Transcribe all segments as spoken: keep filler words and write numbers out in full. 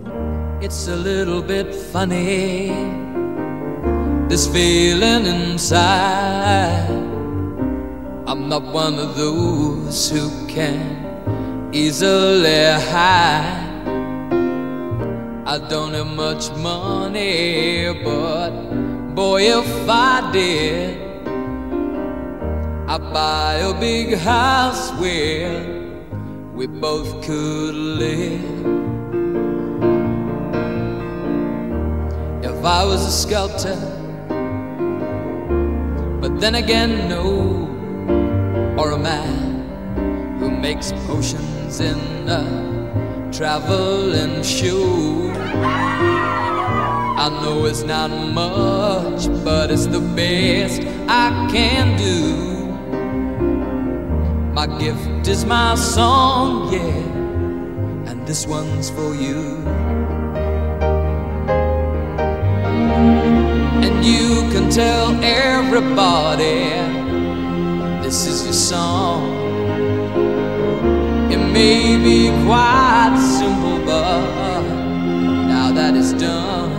It's a little bit funny, this feeling inside. I'm not one of those who can easily hide. I don't have much money, but boy, if I did, I'd buy a big house where we both could live. If I was a sculptor, but then again, no, or a man who makes potions in a traveling shoe. I know it's not much, but it's the best I can do. My gift is my song, yeah, and this one's for you. And you can tell everybody this is your song. It may be quite simple, but now that it's done,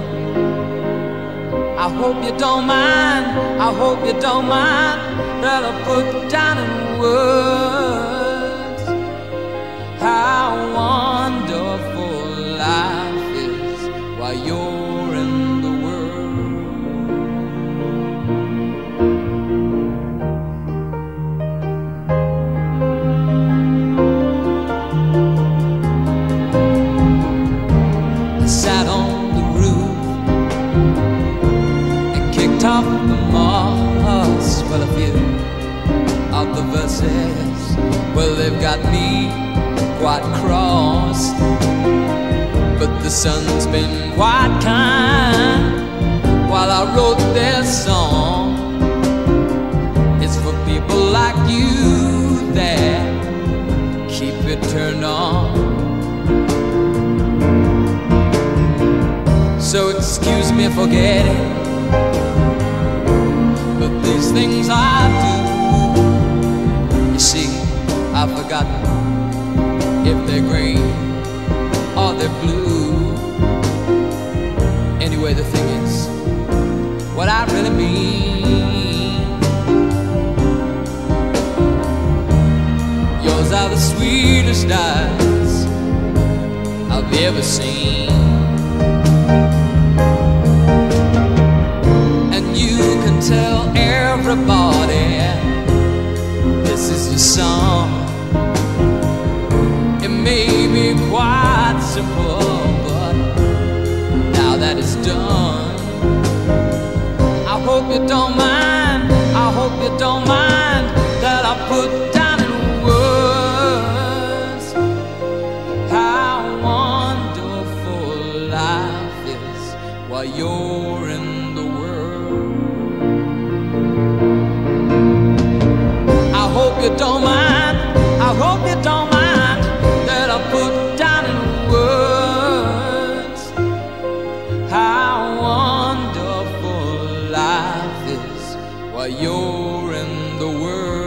I hope you don't mind, I hope you don't mind that I put down in words how wonderful life is while you're in the sat on the roof and kicked off the moss. Well, a few of the verses, well, they've got me quite cross, but the sun's been quite kind while I wrote this song. It's for people like you that keep it turned on. So excuse me for getting, but these things I do, you see, I've forgotten if they're green or they're blue. Anyway, the thing is, what I really mean, yours are the sweetest eyes I've ever seen. Tell everybody this is your song. It may be quite simple, but now that it's done, I hope you don't mind, I hope you don't mind that I put down in words how wonderful life is while you're in the world. I hope you don't mind, I hope you don't mind that I put down in words how wonderful life is while you're in the world.